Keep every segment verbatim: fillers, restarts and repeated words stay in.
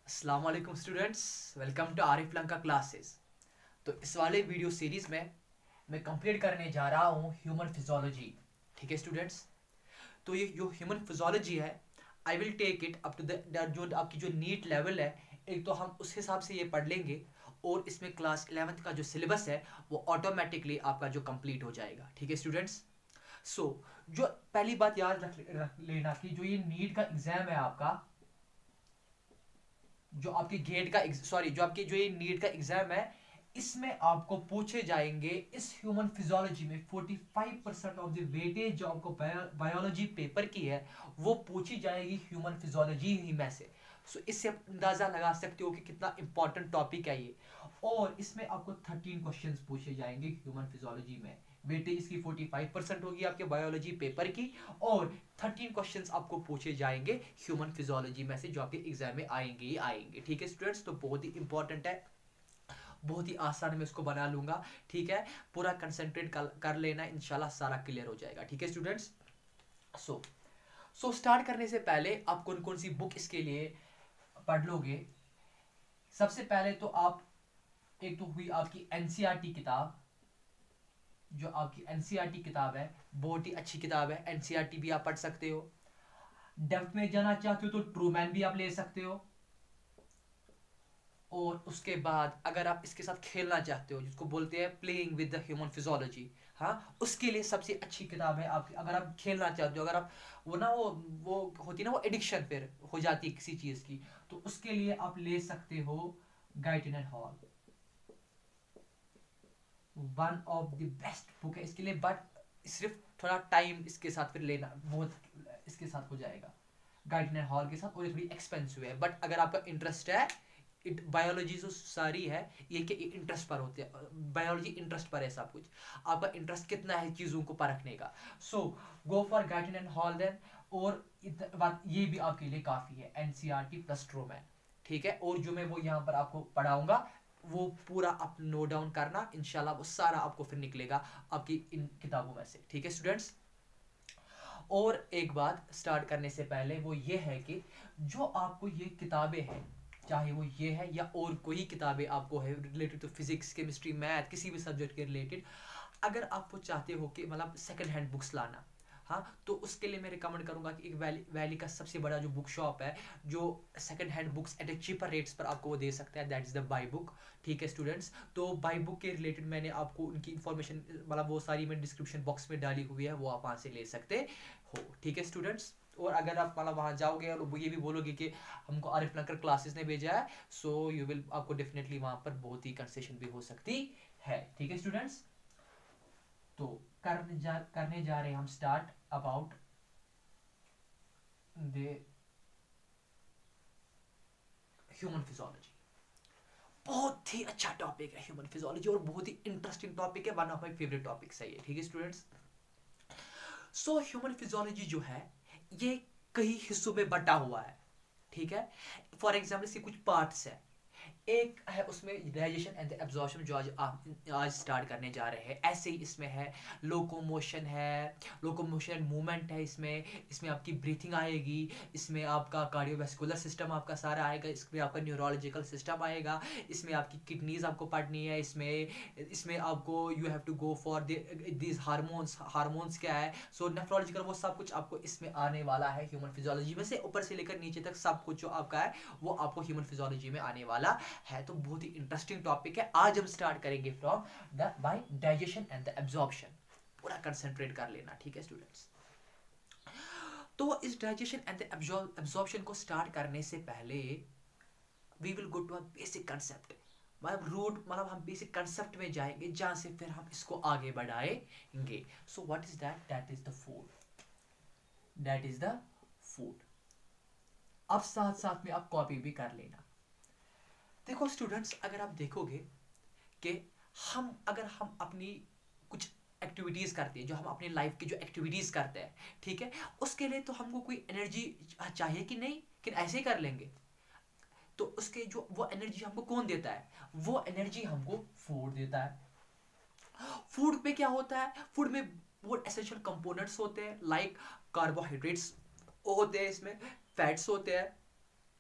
अस्सलाम वालेकुम students, welcome to Arif Lanka classes. तो इस वाले वीडियो सीरीज में मैं कंप्लीट करने जा रहा हूँ ह्यूमन फिजियोलॉजी। ठीक है स्टूडेंट्स, तो ये जो ह्यूमन फिजियोलॉजी है, I will take it up to the जो आपकी जो नीट लेवल है, एक तो हम उस हिसाब से ये पढ़ लेंगे और इसमें क्लास इलेवेंथ का जो सिलेबस है वो ऑटोमेटिकली आपका जो कंप्लीट हो जाएगा। ठीक है स्टूडेंट्स, सो so, जो पहली बात याद रख, रख लेना कि जो ये नीट का एग्जाम है आपका, जो आपके गेट का सॉरी जो आपके जो ये नीट का एग्जाम है, इसमें आपको पूछे जाएंगे इस ह्यूमन फिजियोलॉजी में पैंतालीस परसेंट ऑफ द वेटेज जो आपको बायोलॉजी पेपर की है वो पूछी जाएगी ह्यूमन फिजियोलॉजी ही में से। सो इससे आप अंदाजा लगा सकते हो कि कितना इंपॉर्टेंट टॉपिक है ये। और इसमें आपको थर्टीन क्वेश्चंस पूछे जाएंगे ह्यूमन फिजियोलॉजी में। वेटेज इसकी पैंतालीस परसेंट होगी आपके बायोलॉजी पेपर की, और थर्टीन क्वेश्चंस आपको पूछे जाएंगे ह्यूमन फिजियोलॉजी में से जो आपके एग्जाम में आएंगे ही आएंगे। ठीक है स्टूडेंट्स, तो बहुत ही इंपॉर्टेंट है, बहुत ही आसान में इसको बना लूंगा। ठीक है, पूरा कंसंट्रेट कर, कर लेना, इंशाल्लाह सारा क्लियर हो जाएगा। ठीक है स्टूडेंट्स, सो सो स्टार्ट करने से पहले आप कौन कौन सी बुक इसके लिए पढ़ लोगे। सबसे पहले तो आप, एक तो हुई आपकी एनसीईआरटी किताब, जो आपकी एनसीईआरटी किताब है बहुत ही अच्छी किताब है। एनसीईआरटी भी आप पढ़ सकते हो। डेप्थ में जाना चाहते हो तो ट्रूमैन भी आप ले सकते हो। और उसके बाद अगर आप इसके साथ खेलना चाहते हो, जिसको बोलते हैं playing with the human physiology, हाँ, उसके लिए सबसे अच्छी किताब है आपकी। अगर आप खेलना चाहते हो, अगर आप वो ना वो वो होती ना वो एडिक्शन फिर हो जाती है किसी चीज की, तो उसके लिए आप ले सकते हो Guyton and Hall. One of the best book है इसके लिए, बट सिर्फ थोड़ा टाइम इसके साथ फिर लेना बहुत इसके साथ हो जाएगा गाइडन एंड हॉल के साथ, और ये थोड़ी एक्सपेंसिव है। बट अगर आपका इंटरेस्ट है, बायोलॉजी जो सारी है ये कि इंटरेस्ट पर होते हैं, बायोलॉजी इंटरेस्ट पर है सब कुछ, आपका इंटरेस्ट कितना है चीज़ों को परखने का। So go for Guyton and Hall then, और ये भी आपके लिए काफ़ी है, एनसीईआरटी प्लस ट्रूमैन। ठीक है, और जो मैं वो यहाँ पर आपको पढ़ाऊंगा वो पूरा आप नोट डाउन करना, इंशाल्लाह वो सारा आपको फिर निकलेगा आपकी इन किताबों में से। ठीक है स्टूडेंट्स, और एक बात स्टार्ट करने से पहले वो ये है कि जो आपको ये किताबें हैं, चाहे वो ये है या और कोई किताबें आपको है related to physics, chemistry, math, किसी भी सब्जेक्ट के रिलेटेड, अगर आपको चाहते हो कि मतलब सेकंड हैंड बुक्स लाना, हाँ, तो उसके लिए मैं रिकमेंड करूंगा कि एक वैली वैली का सबसे बड़ा जो बुक शॉप है जो second hand books at a cheaper rates पर आपको वो दे सकता है, that is the buy book. ठीक है स्टूडेंट्स, तो बाई बुक के रिलेटेड मैंने आपको उनकी इन्फॉर्मेशन मतलब वो सारी मैं डिस्क्रिप्शन बॉक्स में डाली हुई है, वो आप वहाँ से ले सकते हो। ठीक है स्टूडेंट्स, और अगर आप मतलब वहाँ जाओगे और ये भी बोलोगे कि हमको आरिफ लंकर क्लासेस ने भेजा है, सो यू विल आपको डेफिनेटली वहाँ पर बहुत ही कंसेशन भी हो सकती है। ठीक है स्टूडेंट्स, तो करने जा करने जा रहे हैं हम start about the human physiology. बहुत ही अच्छा टॉपिक है ह्यूमन फिजियोलॉजी, और बहुत ही इंटरेस्टिंग टॉपिक है, one of my favourite topics है ये। ठीक है स्टूडेंट्स, सो ह्यूमन फिजियोलॉजी जो है ये कई हिस्सों में बटा हुआ है। ठीक है, फॉर एग्जाम्पल इसके कुछ पार्ट्स है। एक है उसमें डाइजेशन एंड एब्जॉर्प्शन जो आज आज स्टार्ट करने जा रहे हैं। ऐसे ही इसमें है लोकोमोशन है, लोकोमोशन मूवमेंट है इसमें इसमें आपकी ब्रीथिंग आएगी, इसमें आपका कार्डियोवैस्कुलर सिस्टम आपका सारा आएगा, इसमें आपका न्यूरोलॉजिकल सिस्टम आएगा, इसमें आपकी किडनीज आपको पढ़नी है, इसमें इसमें आपको you have to go for this hormones, hormones क्या है, सो नेफ्रोलॉजिकल, वो सब कुछ आपको इसमें आने वाला है ह्यूमन फिजियोलॉजी में से, ऊपर से लेकर नीचे तक सब कुछ जो आपका है वो आपको ह्यूमन फिजियोलॉजी में आने वाला है। तो बहुत ही इंटरेस्टिंग टॉपिक है। आज हम स्टार्ट करेंगे from the by digestion and the absorption, पूरा कंसंट्रेट कर लेना। ठीक है स्टूडेंट्स, तो इस डाइजेशन एंड द एब्जॉर्प्शन को स्टार्ट करने से पहले we will go to a basic concept, मतलब रूट, मतलब हम बेसिक कंसेप्ट में जाएंगे जहां से फिर हम इसको आगे बढ़ाएंगे। So what is that? That is the food, that is the food. अब साथ साथ में आप कॉपी भी कर लेना। देखो स्टूडेंट्स, अगर आप देखोगे कि हम अगर हम अपनी कुछ एक्टिविटीज़ करते हैं, जो हम अपनी लाइफ की जो एक्टिविटीज़ करते हैं, ठीक है, उसके लिए तो हमको कोई एनर्जी चाहिए कि नहीं, कि ऐसे ही कर लेंगे। तो उसके जो वो एनर्जी हमको कौन देता है? वो एनर्जी हमको फूड देता है। फूड पे क्या होता है? फूड में बहुत एसेंशियल कंपोनेंट्स होते हैं, लाइक कार्बोहाइड्रेट्स होते हैं, इसमें फैट्स होते हैं,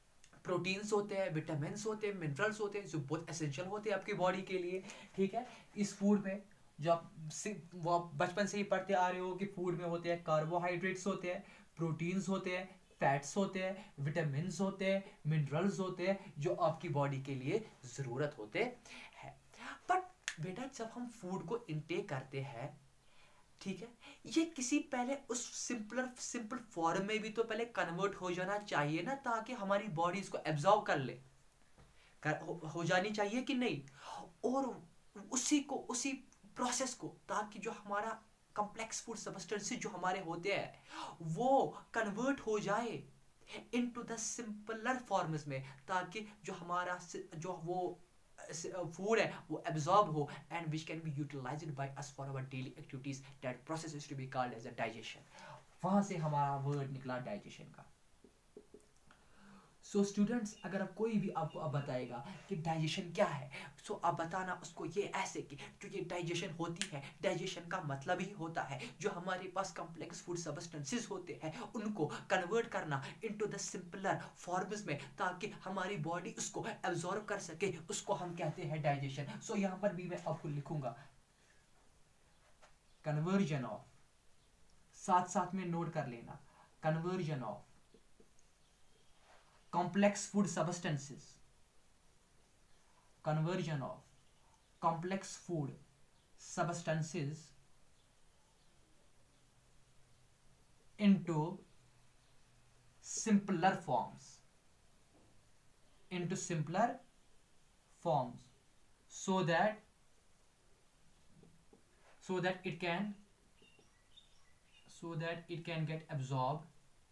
प्रोटीन्स होते हैं, विटामिन्स होते हैं, मिनरल्स होते हैं जो बहुत एसेंशियल होते हैं आपकी बॉडी के लिए, ठीक है। इस फूड में जो आप वो आप बचपन से ही पढ़ते आ रहे हो कि फूड में होते हैं कार्बोहाइड्रेट्स होते हैं, प्रोटीन्स होते हैं, फैट्स होते हैं, विटामिन्स होते हैं, मिनरल्स होते हैं जो आपकी बॉडी के लिए ज़रूरत होते हैं। बट बेटा जब हम फूड को इनटेक करते हैं, ठीक है, ये किसी पहले उस सिंपलर सिंपल फॉर्म में भी तो पहले कन्वर्ट हो जाना चाहिए ना, ताकि हमारी बॉडी इसको एब्जॉर्ब कर ले, कर, हो, हो जानी चाहिए कि नहीं। और उसी को उसी प्रोसेस को, ताकि जो हमारा कॉम्प्लेक्स फूड सब्सटेंसेस जो हमारे होते हैं वो कन्वर्ट हो जाए इनटू द सिंपलर फॉर्म्स में, ताकि जो हमारा जो वो फूड है वो एब्जॉर्ब हो and which can be utilised by us for our daily activities, that process is to be called as a digestion. वहां से हमारा वर्ड निकला डाइजेशन का। सो so, स्टूडेंट्स अगर आप कोई भी आपको अब बताएगा कि डाइजेशन क्या है, सो so, आप बताना उसको ये ऐसे कि जो ये डाइजेशन होती है, डाइजेशन का मतलब ही होता है जो हमारे पास कॉम्प्लेक्स फूड सब्सटेंसेस होते हैं उनको कन्वर्ट करना इनटू द सिंपलर फॉर्म्स में, ताकि हमारी बॉडी उसको एब्जॉर्ब कर सके, उसको हम कहते हैं डाइजेशन। सो so, यहाँ पर भी मैं आपको लिखूंगा कन्वर्जन ऑफ, साथ साथ में नोट कर लेना, conversion of complex food substances, conversion of complex food substances into simpler forms, into simpler forms, so that so that it can so that it can get absorbed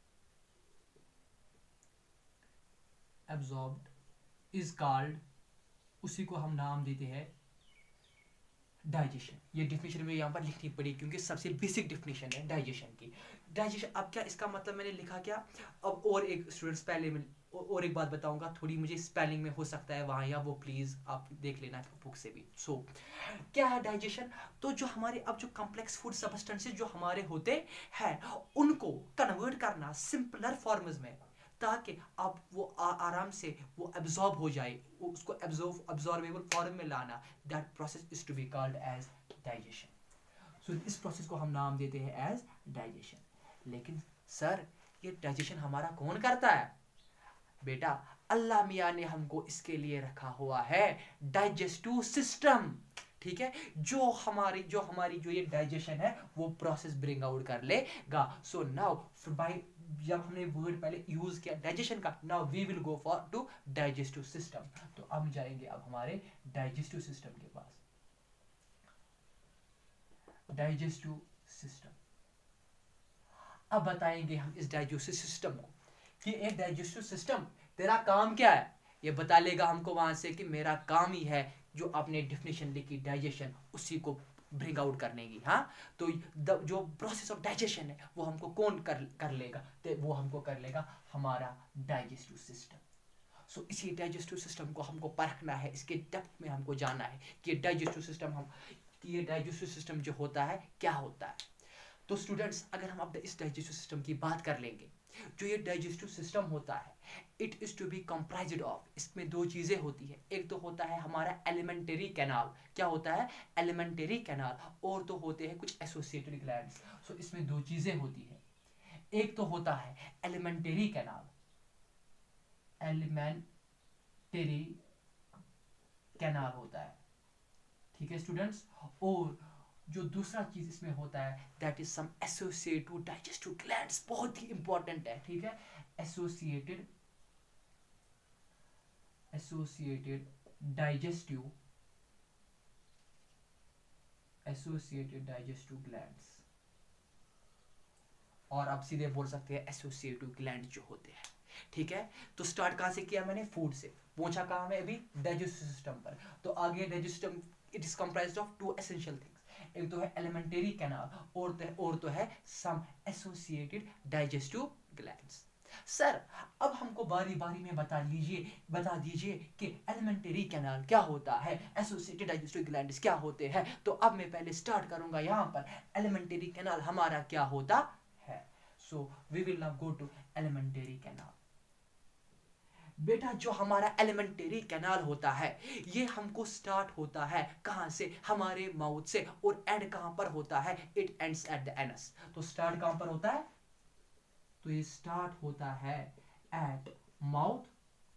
absorbed is called, उसी को हम नाम देते हैं digestion. ये definition में यहाँ पर लिखनी पड़ी क्योंकि सबसे बेसिक डिफिनेशन है डाइजेशन की। डाइजेशन अब क्या इसका मतलब मैंने लिखा क्या, अब और एक स्टूडेंट्स पहले में और एक बात बताऊंगा, थोड़ी मुझे स्पेलिंग में हो सकता है वहाँ या वो प्लीज आप देख लेना बुक से भी। सो so, क्या है डाइजेशन, तो जो हमारे अब जो कॉम्प्लेक्स फूड सब्सटेंसेस जो हमारे होते हैं उनको कन्वर्ट करना सिंपलर फॉर्म्स में, ताकि आप वो आ, आराम से वो एब्जॉर्ब हो जाए, वो उसको एब्जॉर्ब एब्जॉर्बेबल फॉर्म में लाना, that process is to be called as digestion. So इस प्रोसेस को हम नाम देते हैं एज डाइजेशन। लेकिन सर ये डाइजेशन हमारा कौन करता है? बेटा अल्लाह मियाँ ने हमको इसके लिए रखा हुआ है डाइजेस्टिव सिस्टम, ठीक है, जो हमारी जो हमारी जो ये डाइजेशन है वो प्रोसेस ब्रिंग आउट कर लेगा। सो नाउ बाय जब हमने वर्ड पहले यूज किया डाइजेशन का, now we will go for to digestive system. तो अब जाएंगे अब हमारे डाइजेस्टिव सिस्टम के पास। डाइजेस्टिव सिस्टम, अब बताएंगे हम इस डाइजेस्टिव सिस्टम को कि एक डाइजेस्टिव सिस्टम तेरा काम क्या है, ये बता लेगा हमको वहां से कि मेरा काम ही है जो आपने डेफिनेशन लिखी डाइजेशन उसी को ब्रिंग आउट करने की। हाँ, तो जो प्रोसेस ऑफ डाइजेशन है वो हमको कौन कर कर लेगा, तो वो हमको कर लेगा हमारा डाइजेस्टिव सिस्टम। सो so, इसी डाइजेस्टिव सिस्टम को हमको परखना है, इसके डेप्थ में हमको जाना है कि डाइजेस्टिव सिस्टम हम कि ये डाइजेस्टिव सिस्टम जो होता है क्या होता है। तो स्टूडेंट्स अगर हम अब इस डाइजेस्टिव सिस्टम की बात कर लेंगे, जो ये डाइजेस्टिव सिस्टम होता है it is to be comprised of, इसमें दो चीजें होती है, एक तो होता है हमारा एलिमेंटरी कैनाल, क्या होता है एलिमेंटरी कैनाल, और तो होते हैं कुछ एसोसिएटेड ग्लैंड्स। सो इसमें दो चीजें होती है, एक तो होता है एलिमेंटरी कैनाल, एलिमेंटरी कैनाल होता है, ठीक है स्टूडेंट्स, और जो दूसरा चीज इसमें होता है that is some associated digestive glands, बहुत ही इंपॉर्टेंट है, ठीक है, associated associated digestive associated digestive glands, और आप सीधे बोल सकते हैं एसोसिएटिव ग्लैंड जो होते हैं, ठीक है। तो स्टार्ट कहां से किया मैंने, फूड से, पहुंचा कहां में अभी डाइजेस्टिव सिस्टम पर। तो आगे digestive it is comprised of two essential things, एक तो है एलिमेंटरी कैनाल और तो और तो है some associated digestive glands. Sir अब हमको बारी बारी में बता लीजिए बता दीजिए कि एलिमेंटरी कैनाल क्या होता है, एसोसिएटेड डाइजेस्टिव ग्लैंड्स क्या होते हैं। तो अब मैं पहले स्टार्ट करूंगा यहाँ पर, एलिमेंटरी कैनाल हमारा क्या होता है। So we will now go to alimentary canal. बेटा जो हमारा एलिमेंटरी कैनाल होता है ये हमको स्टार्ट होता है कहां से, हमारे माउथ से, और एंड कहां पर होता है, it ends at the anus. तो स्टार्ट कहां पर होता है, तो ये स्टार्ट होता है एट माउथ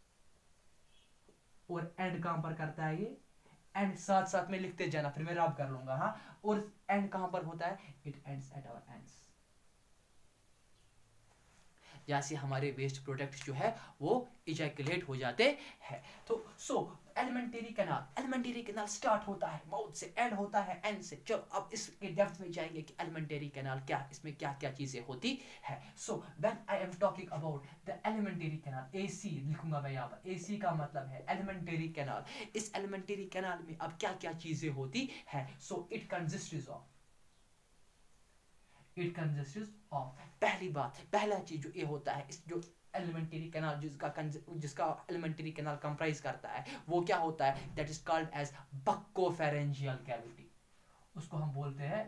और एंड कहां पर करता है ये, एंड साथ साथ में लिखते जाना, फिर मैं रब कर लूंगा। हाँ, और एंड कहां पर होता है, it ends at our ends. जैसे हमारे वेस्ट प्रोडक्ट्स जो है वो इजैकुलेट हो जाते हैं। तो so alimentary canal, alimentary canal start होता है माउथ से, एंड होता है एंड से। चलो अब इसके डेप्थ में जाएंगे कि एलिमेंटरी कैनाल क्या, इसमें क्या क्या चीजें होती है। So when I am talking about the alimentary canal, AC लिखूंगा मैं यहाँ पर, एसी का मतलब है एलिमेंटरी कैनाल। इस एलिमेंटरी कैनाल में अब क्या क्या चीजें होती है। So it consists of, it consists of, पहली बात, पहला चीज जो ये होता है, इस जो एलिमेंटरी कैनाल जिसका जिसका एलिमेंटरी कैनाल कंप्राइज करता है वो क्या होता है, that is called as buccopharyngeal cavity. उसको हम बोलते हैं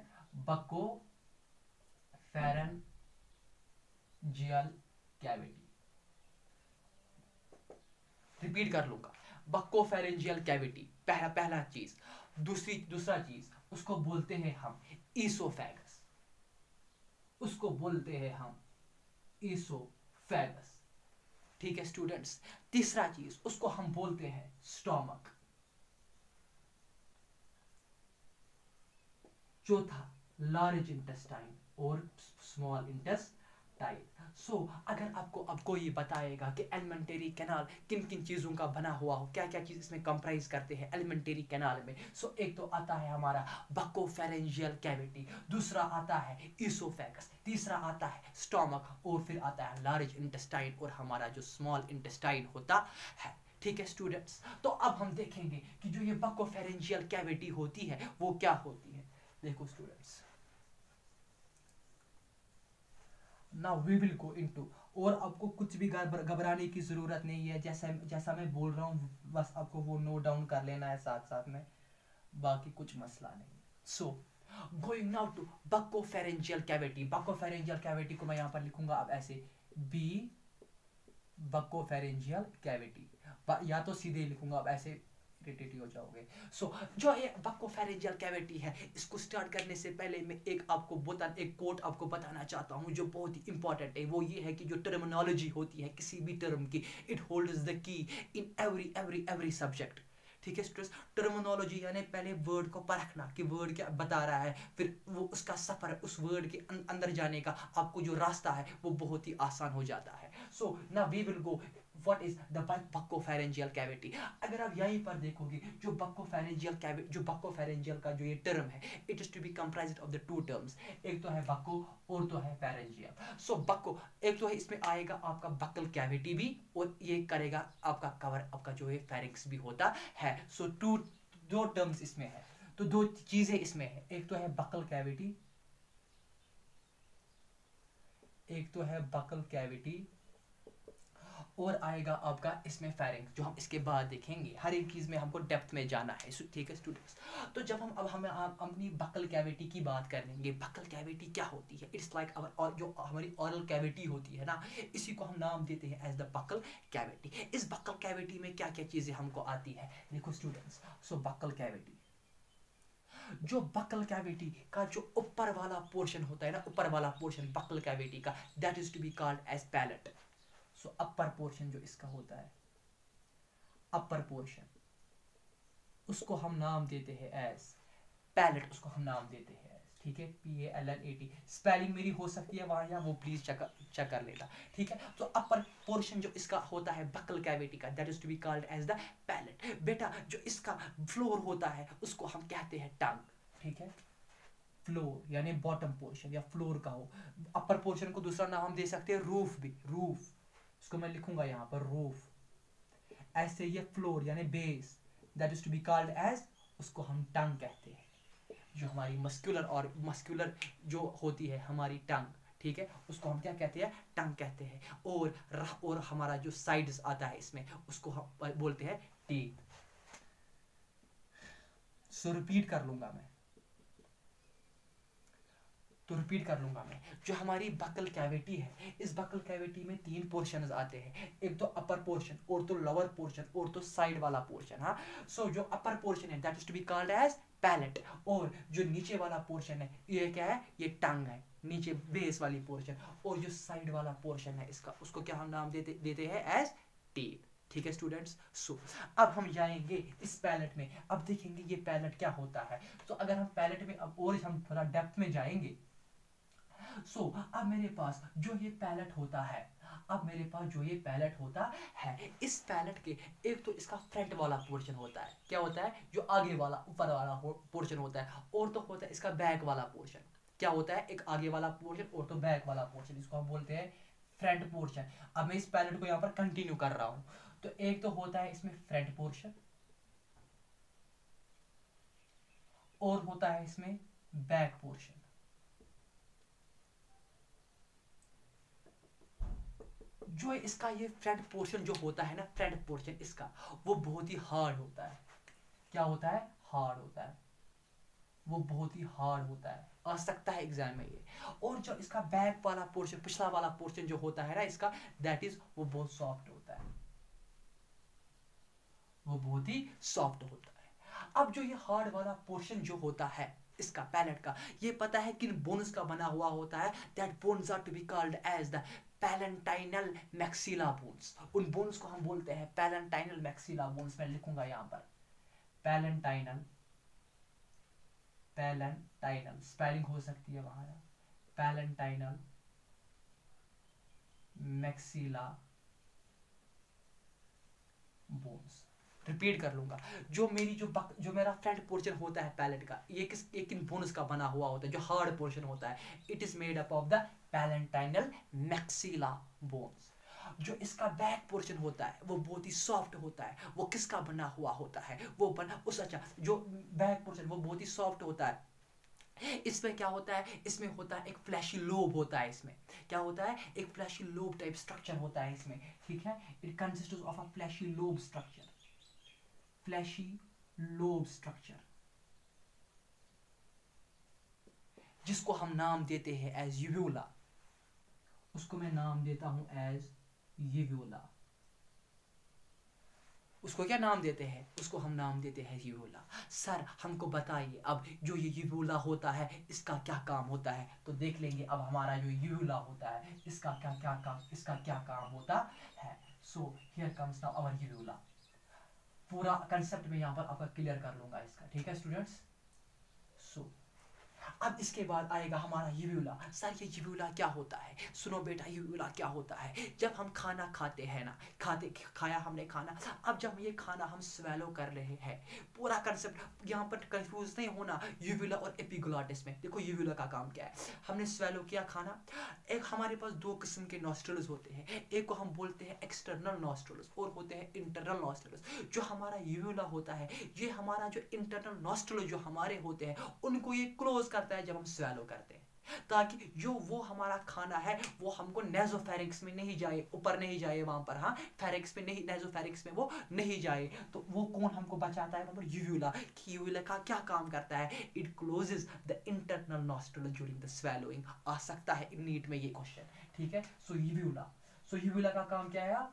बक्कोफेरेंजियल कैविटी। रिपीट कर लूंगा, बक्कोफेरेंजियल कैविटी पहला पहला चीज। दूसरी दूसरा चीज उसको बोलते हैं हम ईसोफेगस, उसको बोलते हैं हम ईसोफेगस। ठीक है स्टूडेंट्स। तीसरा चीज उसको हम बोलते हैं स्टोमक। चौथा लार्ज इंटेस्टाइन और स्मॉल इंटेस्टाइन। सो so, अगर आपको आपको ये बताएगा कि एलिमेंटरी कैनाल किन किन चीजों का बना हुआ हो, क्या क्या चीज इसमें कंप्राइज करते हैं एलिमेंटरी कैनाल में। सो so, एक तो आता है हमारा बक्कोफेरेंजियल कैविटी, दूसरा आता है ईसोफेगस, तीसरा आता है स्टोमक, और फिर आता है लार्ज इंटेस्टाइन और हमारा जो स्मॉल इंटेस्टाइन होता है। ठीक है स्टूडेंट्स। तो अब हम देखेंगे कि जो ये बक्कोफेरेंजियल कैविटी होती है वो क्या होती है। देखो students, now we will go into, और आपको कुछ भी घबराने की जरूरत नहीं है, जैसा जैसा मैं बोल रहा हूँ बस आपको वो नोट डाउन कर लेना है साथ साथ में, बाकी कुछ मसला नहीं। So going now to buccopharyngeal cavity. Buccopharyngeal cavity को मैं यहाँ पर लिखूंगा अब ऐसे, बी बक्कोफेरेंजियल कैविटी, या तो सीधे लिखूंगा अब ऐसे, इरिटेट हो जाओगे। सो so, जो ये बक्कोफेरेंजियल कैविटी है, इसको स्टार्ट करने से पहले मैं एक आपको बता एक कोट आपको बताना चाहता हूँ जो बहुत ही इंपॉर्टेंट है। वो ये है कि जो टर्मिनोलॉजी होती है किसी भी टर्म की, it holds the key in every every every subject. ठीक है स्टूडेंट्स। टर्मिनोलॉजी यानी पहले वर्ड को परखना कि वर्ड क्या बता रहा है, फिर वो उसका सफर, उस वर्ड के अंदर जाने का आपको जो रास्ता है वो बहुत ही आसान हो जाता है। So now we will go What is the buccopharyngeal cavity. अगर आप यहीं पर देखोगे जो बक्कोफेरेंजियल कैविटी, जो बक्कोफेरेंजियल का जो ये टर्म है, it is to be comprised of the two terms, एक तो है बक्को और तो है फेरेंजियल। सो बक्को एक तो है, इसमें आएगा आपका बक्कल कैविटी भी, और ये करेगा आपका कवर, आपका जो है फेरिंक्स भी होता है। सो टू दो टर्म्स इसमें है, तो दो चीजें इसमें है, एक तो है बक्कल कैविटी, एक तो है बक्कल कैविटी, और आएगा आपका इसमें फेरिंक्स, जो हम इसके बाद देखेंगे। हर एक चीज में हमको डेप्थ में जाना है। ठीक है स्टूडेंट्स। तो जब हम अब हमें अपनी बक्कल कैविटी की बात करेंगे, बक्कल कैविटी क्या होती है, इट्स लाइक आवर जो हमारी ओरल कैविटी होती है ना, इसी को हम नाम देते हैं एज द बक्कल कैविटी। इस बक्कल कैविटी में क्या क्या चीजें हमको आती है, देखो स्टूडेंट्स। सो बक्कल कैविटी, जो बक्कल कैविटी का जो ऊपर वाला पोर्शन होता है ना, ऊपर वाला पोर्शन बक्कल कैविटी का, that is to be called as palate. So upper portion जो इसका होता है, अपर पोर्शन, उसको हम नाम देते हैं एज पैलेट, उसको हम नाम देते हैं एज, ठीक है, P A L L A T. Spelling मेरी हो सकती है वहां, या वो प्लीज चेक चेक कर लेना। ठीक है। तो अपर पोर्शन जो इसका होता है बक्कल कैविटी का, that is to be called as the palate. बेटा जो इसका फ्लोर होता है उसको हम कहते हैं टंग। ठीक है, फ्लोर यानी बॉटम पोर्शन या फ्लोर का हो। अपर पोर्शन को दूसरा नाम हम दे सकते हैं रूफ भी, रूफ, इसको मैं लिखूंगा यहाँ पर रूफ। ऐसे ये फ्लोर यानी base, that is to be called as, उसको हम टंग कहते हैं। जो हमारी मस्कुलर और मस्कुलर जो होती है हमारी टंग, ठीक है, उसको हम क्या कहते हैं, टंग कहते हैं। और और हमारा जो साइड्स आता है इसमें, उसको हम बोलते हैं टीथ। सो रिपीट कर लूंगा मैं। तो रिपीट कर लूंगा मैं, जो हमारी बकल कैविटी है, इस बकल कैविटी में तीन पोर्शन आते हैं, एक तो अपर पोर्शन और तो लोअर पोर्शन और तो साइड वाला पोर्शन। हाँ, सो so, जो अपर पोर्शन है that is to be called as palate, और जो नीचे वाला पोर्शन है ये क्या है, ये टंग है, नीचे बेस वाली पोर्शन, और जो साइड वाला पोर्शन है इसका, उसको क्या हम नाम देते देते हैं एज टेल। ठीक है स्टूडेंट्स। सो अब हम जाएंगे इस पैलेट में, अब देखेंगे ये पैलेट क्या होता है। तो अगर हम पैलेट में अब और हम थोड़ा डेप्थ में जाएंगे, सो so, अब मेरे पास जो ये पैलेट होता है, अब मेरे पास जो ये पैलेट होता है, इस पैलेट के एक तो इसका फ्रंट वाला पोर्शन होता है, क्या होता है, जो आगे वाला ऊपर वाला पोर्शन होता है, और तो होता है इसका बैक वाला पोर्शन, क्या होता है, एक आगे वाला पोर्शन और तो बैक वाला पोर्शन, इसको हम बोलते हैं फ्रंट पोर्शन। अब मैं इस पैलेट को यहाँ पर कंटिन्यू कर रहा हूँ, तो एक तो होता है इसमें फ्रंट पोर्शन और होता है इसमें बैक पोर्शन। जो इसका ये फ्रंट पोर्शन जो होता है ना, फ्रंट पोर्शन इसका वो बहुत ही हार्ड होता है, क्या होता है, हार्ड होता है, वो बहुत ही हार्ड होता है, आ सकता है एग्जाम में ये। और जो इसका बैक वाला पोर्शन, पिछला वाला पोर्शन जो होता है ना इसका, दैट इज वो बहुत सॉफ्ट होता है, वो बहुत ही सॉफ्ट होता है। अब जो ये हार्ड वाला पोर्शन जो होता है इसका पैलेट का, ये पता है किन बोन्स का बना हुआ होता है, that bones are to be called as the palatine maxilla bones. उन बोन्स को हम बोलते हैं पैलेंटाइनल मैक्सिला बोन्स। मैं लिखूंगा यहां पर पैलेंटाइनल, पैलेंटाइनल स्पेलिंग हो सकती है वहां, पैलेंटाइनल मैक्सिला बोन्स। रिपीट कर लूंगा, जो मेरी जो बक, जो मेरा फ्रंट पोर्शन होता है पैलेट का, ये किस ये किन बोन्स का बना हुआ होता है, जो हार्ड पोर्शन होता है, it is made up of the palatine maxilla bones. जो इसका बैक पोर्शन होता है वो बहुत ही सॉफ्ट होता है, वो किसका बना हुआ होता है, वो बना उस, अच्छा जो बैक पोर्शन वो बहुत ही सॉफ्ट होता है, इसमें क्या होता है, इसमें होता है एक फ्लैशी लोब होता है, इसमें क्या होता है, एक फ्लैशी लोब टाइप स्ट्रक्चर होता है इसमें, ठीक है, it consists of a fleshy lobe structure, fleshy lobe structure, जिसको हम नाम देते हैं एज यूव्यूला, उसको मैं नाम देता हूं एज यूव्यूला। उसको क्या नाम देते हैं, उसको हम नाम देते हैं यूव्यूला। सर हमको बताइए अब जो ये यूव्यूला होता है इसका क्या काम होता है, तो देख लेंगे अब हमारा जो यूव्यूला होता है इसका क्या क्या काम, इसका क्या काम होता है। So here comes now our uvula. पूरा कंसेप्ट में यहाँ पर आपका क्लियर कर लूंगा इसका, ठीक है स्टूडेंट्स। सो अब इसके बाद आएगा हमारा यूव्यूला। सर ये यूव्यूला क्या होता है, सुनो बेटा यूव्यूला क्या होता है, जब हम खाना खाते हैं ना, खाते खाया हमने खाना, अब जब ये खाना हम स्वेलो कर रहे हैं, पूरा कंसेप्ट यहाँ पर कंफ्यूज नहीं होना यूव्यूला और एपिग्लॉटिस में। देखो यूव्यूला का काम क्या है, हमने स्वेलो किया खाना, एक हमारे पास दो किस्म के नॉस्ट्रल्स होते हैं, एक को हम बोलते हैं एक्सटर्नल नॉस्ट्रल्स और होते हैं इंटरनल नॉस्ट्रल्स। जो हमारा यूव्यूला होता है, ये हमारा जो इंटरनल नॉस्ट्रल जो हमारे होते हैं उनको ये क्लोज करता है जब हम स्वेलो करते हैं, ताकि जो वो हमारा खाना है वो हमको नेजोफेरिंक्स में नहीं जाए, ऊपर नहीं जाए वहां पर, हाँ फेरिंक्स में नहीं, नेजोफेरिंक्स में वो नहीं जाए। तो वो कौन हमको बचाता है वहां पर, यूव्यूला। कि यूव्यूला का क्या काम करता है, it closes the internal nostril during the swallowing. आ सकता है नीट में ये क्वेश्चन, ठीक है। सो यूव्यूला, सो यूव्यूला का काम क्या है,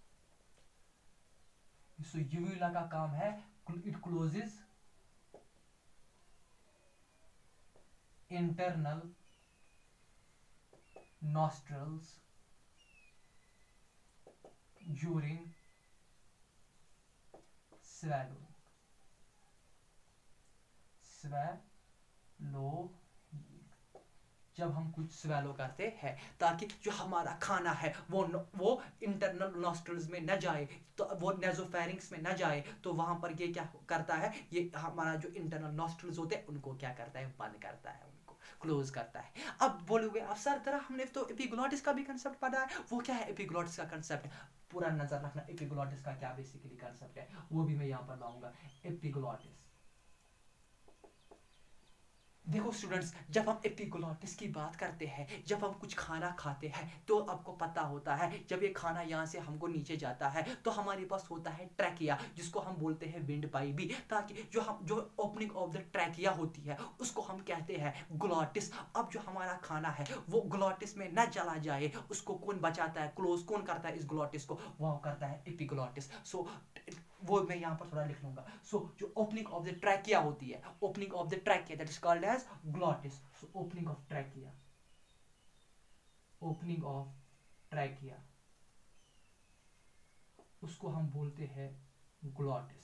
सो यूव्यूला का काम है it closes internal nostrils during swallowing, swallow जब हम कुछ स्वेलो करते हैं, ताकि जो हमारा खाना है वो वो इंटरनल नॉस्ट्रल्स में न जाए, तो वो नेजोफेरिंक्स में न जाए, तो वहां पर ये क्या करता है, ये हमारा जो इंटरनल नॉस्ट्रल्स होते हैं उनको क्या करता है, बंद करता है, उनको क्लोज करता है। अब बोलोगे अब सर तरह हमने तो एपिग्लॉटिस का भी कंसेप्ट पढ़ा है, वो क्या है एपिग्लॉटिस का कंसेप्ट, पूरा नजर रखना एपिग्लॉटिस का क्या बेसिकली कंसेप्ट है, वो भी मैं यहाँ पर लाऊंगा। एपिग्लॉटिस देखो स्टूडेंट्स, जब हम एपिग्लॉटिस की बात करते हैं, जब हम कुछ खाना खाते हैं, तो आपको पता होता है जब ये खाना यहाँ से हमको नीचे जाता है तो हमारे पास होता है ट्रैकिया, जिसको हम बोलते हैं विंड पाइप भी, ताकि जो हम जो ओपनिंग ऑफ द ट्रैकिया होती है उसको हम कहते हैं ग्लॉटिस। अब जो हमारा खाना है वो ग्लॉटिस में न चला जाए, उसको कौन बचाता है, क्लोज कौन करता है इस ग्लॉटिस को, वो करता है एपिग्लॉटिस। सो वो मैं यहाँ पर थोड़ा लिख लूंगा। सो so, जो ओपनिंग ऑफ द ट्रैकिया होती है, opening of the trachea, that is called as glottis. So opening of trachea, opening of trachea, उसको हम बोलते हैं ग्लॉटिस।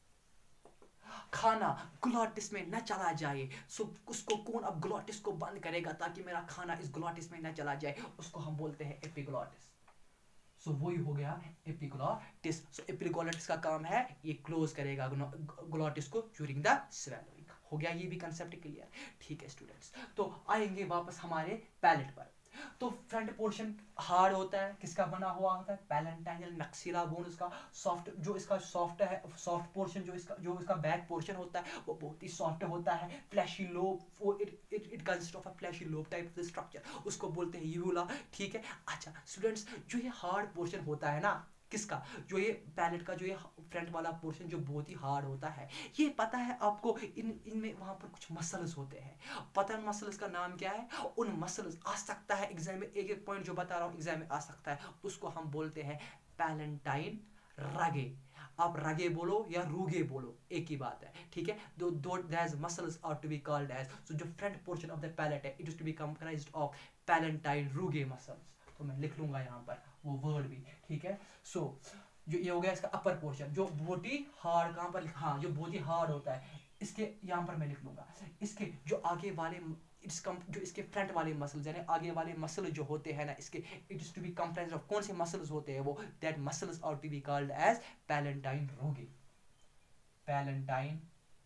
खाना ग्लॉटिस में न चला जाए, सो so, उसको कौन अब ग्लॉटिस को बंद करेगा ताकि मेरा खाना इस ग्लॉटिस में न चला जाए, उसको हम बोलते हैं एपिग्लॉटिस। सो so, वही हो गया एपिग्लॉटिस। सो एपिग्लॉटिस का काम है ये क्लोज करेगा ग्लॉटिस को ड्यूरिंग द स्वेलोइंग। हो गया ये भी कंसेप्ट क्लियर। ठीक है स्टूडेंट्स, तो आएंगे वापस हमारे पैलेट पर। तो फ्रंट पोर्शन हार्ड होता है, किसका बना हुआ होता है, पैलेंटाइनल मैक्सिला बोन, उसका सॉफ्ट, जो इसका सॉफ्ट है, सॉफ्ट पोर्शन जो इसका जो इसका बैक पोर्शन होता है वो बहुत ही सॉफ्ट होता है। Fleshy lobe, it it it consist of a fleshy lobe type of structure, उसको बोलते हैं यूला। ठीक है। अच्छा स्टूडेंट्स, जो ये हार्ड पोर्शन होता है ना, किसका, जो ये पैलेट का जो ये फ्रंट वाला पोर्शन जो बहुत ही हार्ड होता है, ये पता है आपको, इन इनमें वहां पर कुछ मसल्स होते हैं। पता है मसल्स का नाम क्या है, उन मसल्स आ सकता है एग्जाम में, एक एक पॉइंट जो बता रहा हूँ एग्जाम में आ सकता है, उसको हम बोलते हैं पैलेंटाइन रगे। आप रगे बोलो या रूगे बोलो, एक ही बात है। ठीक है। दो दो these muscles are to be called as, so जो front portion of the palate है, it is to be comprised of palatine rugae muscles. तो मैं लिख लूंगा यहाँ पर वो वर्ड भी। ठीक है। सो so, जो ये हो गया इसका अपर पोर्शन, जो बहुत ही हार्ड, कहाँ पर, हाँ जो बहुत ही हार्ड होता है, इसके यहाँ पर मैं लिख लूंगा। इसके जो आगे वाले इसका जो इसके फ्रंट वाले मसल्स यानी आगे वाले मसल जो होते हैं ना इसके, it is to be comprised of, कौन से मसल्स होते हैं वो, that muscles are to be called as palatine rugae. Palatine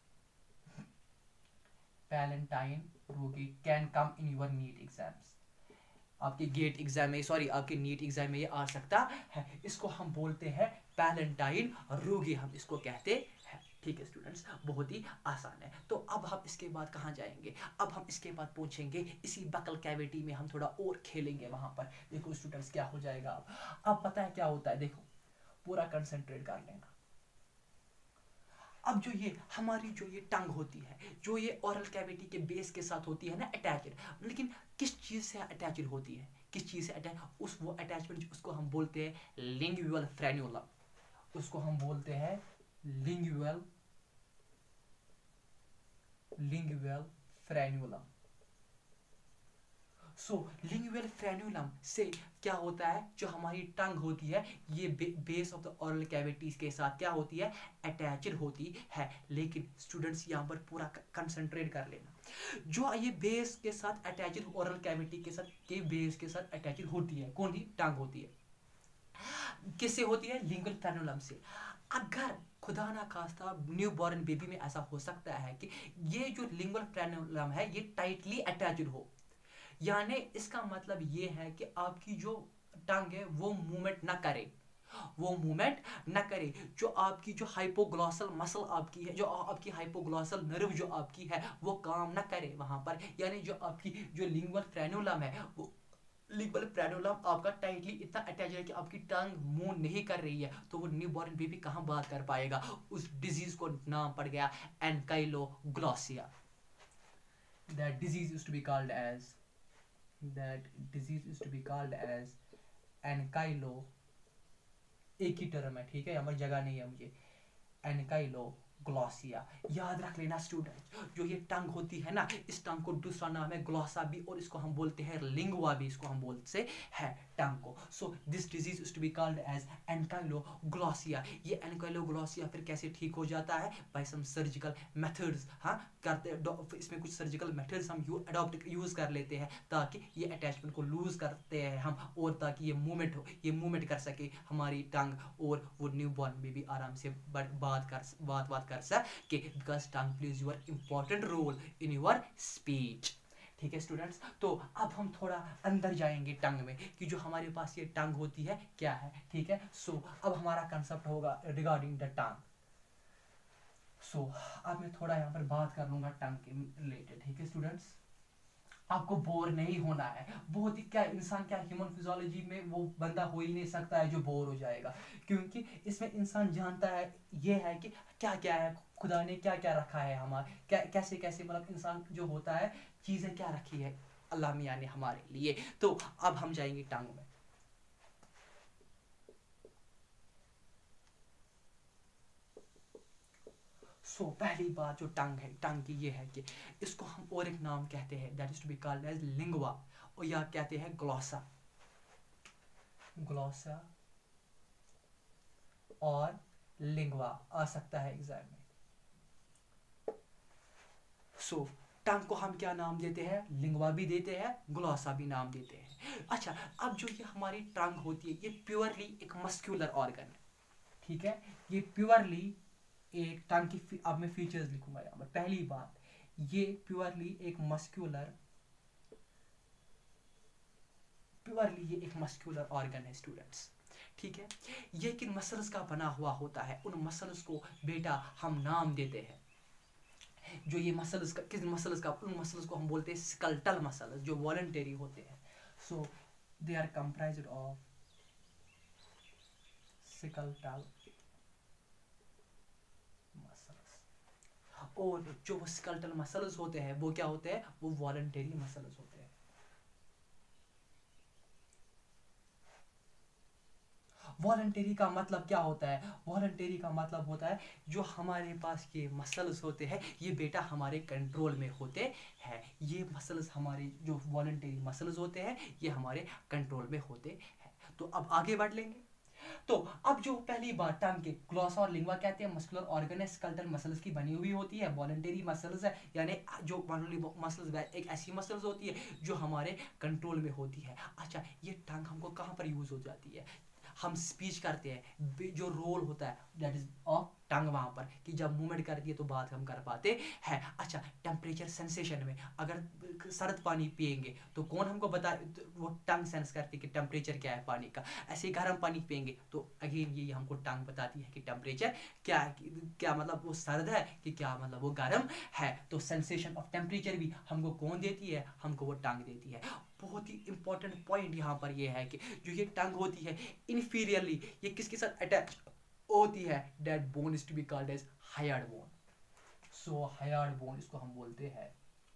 palatine rugae can come in your NEET exams. आपके गेट एग्जाम में, सॉरी आपके नीट एग्जाम में ये आ सकता है। इसको हम बोलते हैं पैलेंटाइन रूगे, हम इसको कहते हैं। ठीक है स्टूडेंट्स, बहुत ही आसान है। तो अब हम इसके बाद कहाँ जाएंगे, अब हम इसके बाद पूछेंगे इसी बकल कैविटी में, हम थोड़ा और खेलेंगे वहां पर। देखो स्टूडेंट्स क्या हो जाएगा अब अब पता है क्या होता है, देखो पूरा कंसंट्रेट कर लेना। अब जो ये हमारी जो ये टंग होती है, जो ये ओरल कैविटी के बेस के साथ होती है ना अटैच्ड, लेकिन किस चीज से अटैच्ड होती है, किस चीज से अटैच, उस वो अटैचमेंट उसको हम बोलते हैं लिंगुअल फ्रेन्यूलम, उसको हम बोलते हैं lingual lingual frenulum. So lingual frenulum से क्या होता है, जो हमारी टंग होती है ये बे, base of the oral cavities के साथ क्या होती है, अटैच्ड होती है। लेकिन स्टूडेंट्स यहाँ पर पूरा कंसंट्रेट कर लेना, जो ये बेस के साथ अटैच्ड ओरल कैविटी के साथ के बेस के साथ अटैच्ड होती है, कौन सी टंग होती है, किससे होती है, लिंगुअल फ्रेन्यूलम से। अगर खुदा ना खास्ता न्यू बॉर्न बेबी में ऐसा हो सकता है कि ये जो लिंगुअल फ्रेन्यूलम है ये टाइटली अटैच्ड हो, यानी इसका मतलब ये है कि आपकी जो टंग है वो मूवमेंट ना करे, वो मूवमेंट ना करे, जो आपकी जो हाइपोग्लॉसल मसल आपकी है, जो आपकी हाइपोग्लॉसल नर्व जो आपकी है वो काम ना करे वहां पर, यानी जो आपकी जो लिंगुअल फ्रेन्यूलम है वो लिंगुअल फ्रेन्यूलम आपका टाइटली इतना अटैच है कि आपकी टंग मूव नहीं कर रही है, तो वो न्यू बॉर्न बेबी कहाँ बात कर पाएगा। उस डिजीज को नाम पड़ गया ankyloglossia. That disease is to be called as that disease is to be called as ankylo, एक ही टर्म है। ठीक है, हमारी जगह नहीं है मुझे, एनकाइलोग्लॉसिया। याद रख लेना स्टूडेंट, जो ये टंग होती है ना, इस टंग को दूसरा नाम है ग्लॉसा भी, और इसको हम बोलते हैं लिंगुआ भी, इसको हम बोलते हैं टंग को। So this disease is to be called as ankyloglossia. ये एनकाइलोग्लॉसिया फिर कैसे ठीक हो जाता है, बाय सम सर्जिकल मेथड्स। हाँ करते, इसमें कुछ सर्जिकल मेथड्स हम यू अडॉप्ट यूज कर लेते हैं ताकि ये अटैचमेंट को लूज करते हैं हम, और ताकि ये मूवमेंट हो, ये मूवमेंट कर सके हमारी टंग, और वो न्यू बॉर्न बेबी आराम से बात कर बात बात कर सके, because tongue plays your important role in your speech. ठीक है स्टूडेंट्स, तो अब हम थोड़ा अंदर जाएंगे टंग में कि जो हमारे पास ये टंग होती है क्या है। ठीक है, सो so, अब हमारा कंसेप्ट होगा regarding the tongue. So so, अब मैं थोड़ा यहाँ पर बात कर लूँगा टंग के रिलेटेड, ठीक है स्टूडेंट्स। आपको बोर नहीं होना है, बहुत ही क्या इंसान क्या ह्यूमन फिजियोलॉजी में वो बंदा हो ही नहीं सकता है जो बोर हो जाएगा, क्योंकि इसमें इंसान जानता है ये है कि क्या क्या है, खुदा ने क्या क्या रखा है हमारे, क्या कैसे कैसे मतलब इंसान जो होता है चीज़ें क्या रखी है अल्लाह मियाँ ने हमारे लिए। तो अब हम जाएंगे टंग में। सो so, पहली बात जो टंग है, टंग की ये है कि इसको हम और एक नाम कहते हैं, that is to be called as lingua, और या कहते हैं ग्लॉसा, ग्लॉसा और लिंगवा आ सकता है एग्जाम में। सो so, टंग को हम क्या नाम देते हैं, लिंगवा भी देते हैं, ग्लॉसा भी नाम देते हैं। अच्छा, अब जो ये हमारी टंग होती है ये प्योरली एक मस्क्यूलर ऑर्गन है, ठीक है, ये प्योरली एक टंग की, अब मैं फीचर्स लिखूंगा यहाँ पर। पहली बात, ये प्योरली एक मस्क्यूलर, प्योरली ये एक मस्क्यूलर ऑर्गन है स्टूडेंट्स, ठीक है। ये किन मसल्स का बना हुआ होता है, उन मसल्स को बेटा हम नाम देते हैं, जो ये मसल्स का, किस मसल्स का, उन मसल्स को हम बोलते हैं स्केलेटल मसल्स, जो वॉलंटरी होते हैं। So they are comprised of skeletal, और जो वो स्केलेटल मसल्स होते हैं वो क्या होते हैं, वो वॉलंटरी मसल्स होते हैं। वॉलंटरी का मतलब क्या होता है, वॉलंटरी का मतलब होता है जो हमारे पास ये मसल्स होते हैं ये बेटा हमारे कंट्रोल में होते हैं, ये मसल्स हमारे जो वॉलंटरी मसल्स होते हैं ये हमारे कंट्रोल में होते हैं। तो अब आगे बढ़ लेंगे। तो अब जो पहली बार टंग के ग्लॉसा और लिंगवा कहते हैं मस्कुलर ऑर्गन है, स्केलेटल मसल्स की बनी हुई होती है, वॉलंटरी मसल्स है, यानी जो मसल्स एक ऐसी मसल्स होती है जो हमारे कंट्रोल में होती है। अच्छा, ये टंग हमको कहाँ पर यूज हो जाती है, हम स्पीच करते हैं, जो रोल होता है दैट इज ऑफ टंग वहाँ पर, कि जब मूवमेंट करती है तो बात हम कर पाते हैं। अच्छा, टेम्परेचर सेंसेशन में अगर सर्द पानी पिएंगे तो कौन हमको बता, वो टंग सेंस करती है कि टेम्परेचर क्या है पानी का। ऐसे गर्म पानी पिएंगे तो अगेन ये हमको टंग बताती है कि टेम्परेचर क्या है, क्या मतलब वो सर्द है कि क्या मतलब वो गर्म है। तो सेंसेशन ऑफ टेम्परेचर भी हमको कौन देती है, हमको वो टंग देती है। बहुत ही इंपॉर्टेंट पॉइंट यहाँ पर ये है कि जो ये टंग होती है इनफीरियरली ये किसके साथ अटैच होती है, that bone is to be called as hyoid bone. So hyoid bone इसको हम बोलते हैं,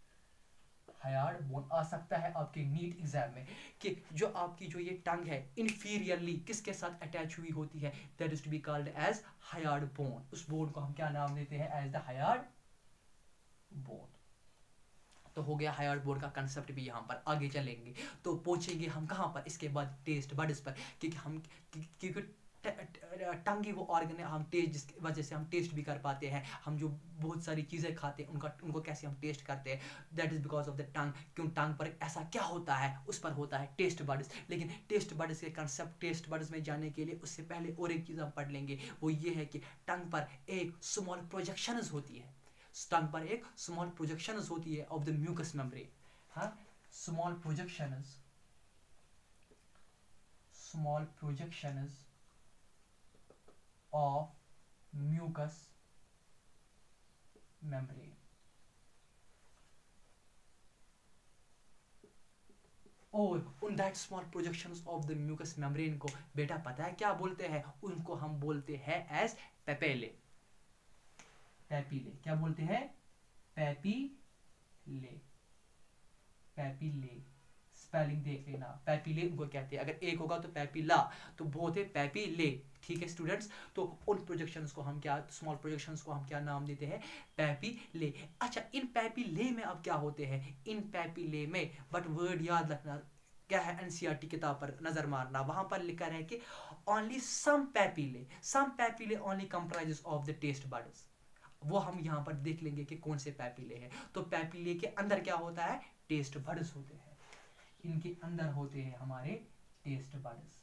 हायर्ड बोन आ सकता है आपके नीट एग्जाम में कि जो आपकी जो ये टंग है इनफीरियरली किसके साथ अटैच हुई होती है, that is to be called as hyoid bone. उस बोन को हम क्या नाम देते हैं, एज द हायर्ड बोन। तो हो गया हायर्ड बोन का कंसेप्ट भी। यहाँ पर आगे चलेंगे तो पहुंचेंगे हम कहाँ पर, इसके बाद टेस्ट बड्स पर, क्योंकि हम क्योंकि टंग ही वो ऑर्गन है हम टेस्ट, जिसकी वजह से हम टेस्ट भी कर पाते हैं। हम जो बहुत सारी चीज़ें खाते हैं उनका उनको कैसे हम टेस्ट करते हैं, that is because of the tongue. क्यों टंग पर ऐसा क्या होता है, उस पर होता है टेस्ट बड्स। लेकिन टेस्ट बड्स के कंसेप्ट, टेस्ट बड्स में जाने के लिए उससे पहले और एक चीज़ हम पढ़ लेंगे, वो ये है कि टंग पर एक स्मॉल प्रोजेक्शंस होती है, टंग पर एक स्मॉल प्रोजेक्शंस होती है ऑफ द म्यूकस मेम्ब्रेन। हाँ, small projections, small projections of mucous membrane। और उन that small projections of the mucous membrane को बेटा पता है क्या बोलते हैं, उनको हम बोलते हैं एज पेपेले। पेपिले क्या बोलते हैं, पेपिले, पेपिले स्पेलिंग देख लेना, पेपिले उनको कहते हैं। अगर एक होगा तो पेपिला, तो बहुत है पेपिले, ठीक है स्टूडेंट्स। तो उन प्रोजेक्शंस को हम क्या, स्मॉल प्रोजेक्शंस को हम क्या नाम देते हैं, पेपिले। अच्छा, इन पेपिले में अब क्या होते हैं, इन पेपिले में, बट वर्ड याद रखना क्या है, एनसीईआरटी किताब पर नजर मारना, वहां पर लिखा है कि only some papillae, some papillae only comprises of the taste buds. वो हम यहाँ पर देख लेंगे कि कौन से पेपिले हैं। तो पेपिले के अंदर क्या होता है, टेस्ट बड्स होते हैं, इनके अंदर होते हैं हमारे टेस्ट बड्स।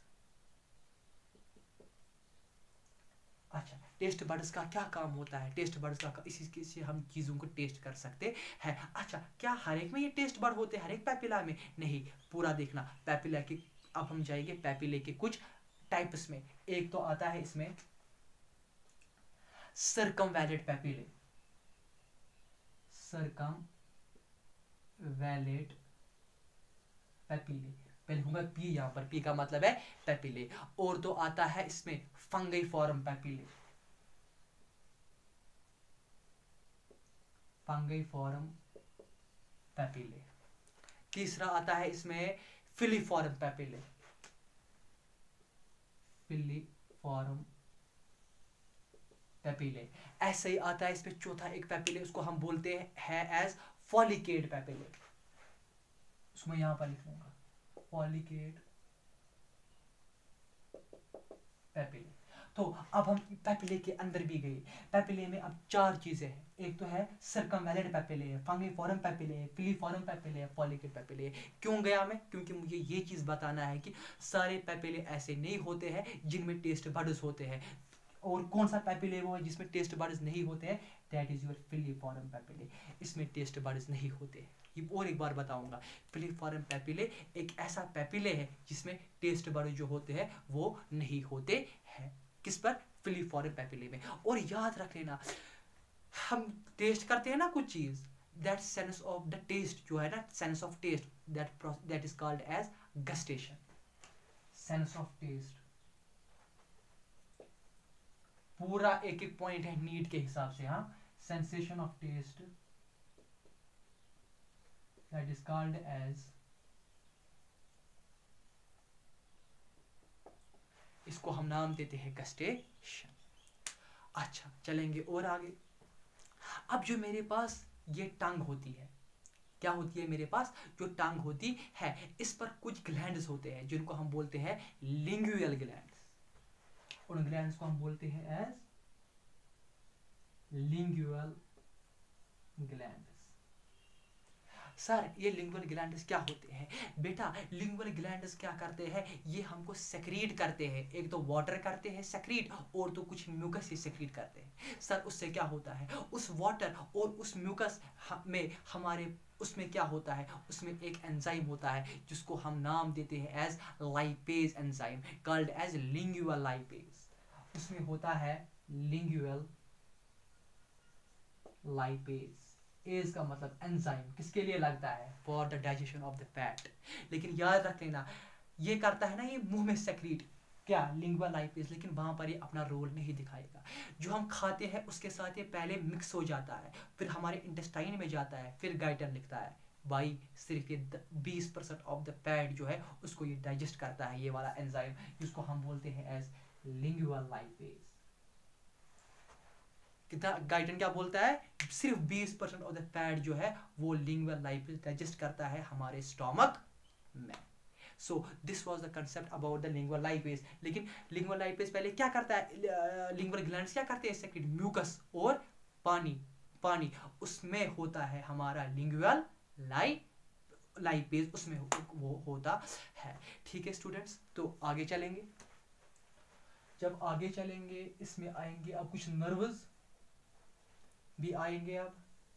अच्छा, टेस्ट बड्स का क्या काम होता है, टेस्ट बड्स का इसी से हम चीज़ों को टेस्ट कर सकते हैं। अच्छा, क्या हर एक में ये टेस्ट बड होते हैं, हर एक पेपिला में नहीं, पूरा देखना पेपिला के। अब हम जाएंगे पेपिले के कुछ टाइप्स में। एक तो आता है इसमें सर्कमवैलेंट पेपिले, सर्कमवैलेट पेपिले, पहले होगा पी, यहाँ पर पी का मतलब है पेपिले। और तो आता है इसमें फंगाइफॉर्म पेपिले, फंगाइफॉर्म पेपिले। तीसरा आता है इसमें फिलीफॉर्म पेपिले, फिलीफॉर्म पेपिले। ऐसे ही आता है इसमें चौथा एक पेपिले, उसको हम बोलते हैं एज फॉलिकेट पेपिले, उसमें यहां पर लिख लूंगा फॉलिकेट पेपिले। तो अब हम पेपिले के अंदर भी गए। पेपिले में अब चार चीजें हैं, एक तो है circumvallate papillae, fungiform papillae, filiform papillae, foliate papillae. क्यों गया मैं? क्योंकि मुझे ये चीज बताना है कि सारे पेपिले ऐसे नहीं होते हैं जिनमें टेस्ट बड्स होते हैं, और कौन सा पेपिले वो है जिसमें टेस्ट बड्स नहीं होते हैं, that is your filiform papillae, इसमें टेस्ट बड्स नहीं होते हैं। ये और एक बार बताऊंगा, फिलीफॉर्म पेपिले एक ऐसा पेपिले है जिसमें टेस्ट बड्स जो होते हैं वो नहीं होते हैं। किस पर? फिलीफॉर्म पेपिले में। और याद रख लेना, हम टेस्ट करते हैं ना कुछ चीज, that sense of the taste जो है ना, sense of taste, that that is called as gustation, sense of taste. पूरा एक एक पॉइंट है नीट के हिसाब से, हाँ, sensation of taste that is called as, इसको हम नाम देते हैं गस्टेशन। अच्छा चलेंगे और आगे। अब जो मेरे पास ये टंग होती है, क्या होती है मेरे पास? जो टंग होती है, इस पर कुछ ग्लैंड्स होते हैं जिनको हम बोलते हैं लिंगुअल ग्लैंड्स। उन ग्लैंड्स को हम बोलते हैं एज लिंगुअल ग्लैंड्स। सर ये लिंगुअल ग्लैंड्स क्या होते हैं? बेटा लिंगुअल ग्लैंड्स क्या करते हैं, ये हमको सेक्रीट करते हैं, एक तो वाटर करते हैं सेक्रीट, और तो कुछ म्यूकस ही सेक्रीट करते हैं। सर उससे क्या होता है? उस वाटर और उस म्यूकस में हमारे उसमें क्या होता है, उसमें एक एंजाइम होता है जिसको हम नाम देते हैं as lipase enzyme, called as lingual lipase. उसमें होता है लिंगुअल लाइपेज, एज का मतलब एंजाइम, किसके लिए लगता है? For the digestion of the fat. लेकिन याद रख लेना, ये करता है ना ये मुंह में सेक्रीट, क्या? लिंगुअल लाइपेज, लेकिन वहां पर ये अपना रोल नहीं दिखाएगा। जो हम खाते हैं उसके साथ ये पहले मिक्स हो जाता है, फिर हमारे इंटेस्टाइन में जाता है, फिर गाइटर लिखता है भाई सिर्फ ये बीस परसेंट ऑफ द फैट जो है उसको ये डाइजेस्ट करता है, ये वाला एंजाइम, जिसको हम बोलते हैं एज लिंगुअल लाइपेज। कितना गाइटन क्या बोलता है? सिर्फ बीस परसेंट ऑफ द फैट जो है वो लिंगुअल लाइपेज डाइजेस्ट करता है हमारे स्टमक में। So this was the concept about the lingual lipase. लेकिन लिंगुअल लाइपेज पहले क्या करता है? लिंगुअल ग्लैंड्स क्या करते हैं? सेक्रेट म्यूकस और पानी, पानी उसमें होता है हमारा लिंगुअल लाई लाइपेज, उसमें वो होता है। ठीक है स्टूडेंट्स, तो आगे चलेंगे। जब आगे चलेंगे इसमें आएंगे अब कुछ नर्व्स भी आएंगे। अब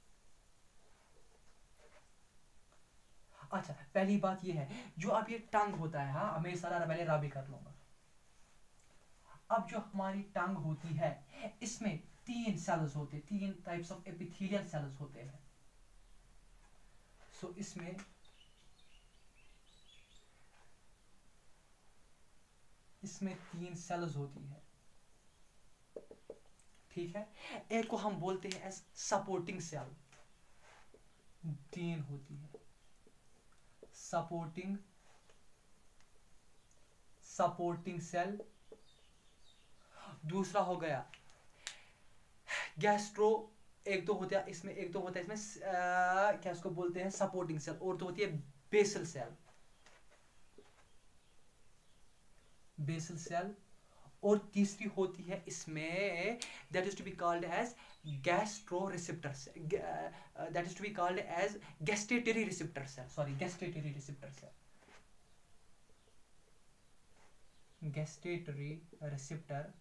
अच्छा पहली बात ये है, जो अब ये टंग होता है, हाँ मैं सारा पहले रा भी कर लूंगा। अब जो हमारी टंग होती है इसमें तीन सेल्स होते हैं, तीन टाइप्स ऑफ एपिथेलियल सेल्स होते हैं। सो so, इसमें इसमें तीन सेल्स होती है, ठीक है। एक को हम बोलते हैं एज सपोर्टिंग सेल, तीन होती है सपोर्टिंग सपोर्टिंग सेल। दूसरा हो गया गैस्ट्रो, एक तो होता है इसमें, एक तो होता है इसमें आ, क्या उसको बोलते हैं सपोर्टिंग सेल, और तो होती है बेसल सेल, बेसल सेल। और तीसरी होती है इसमें that is to be called as gastro receptor cell, that is to be called as gustatory receptor cell, sorry gustatory receptor cell, gustatory receptor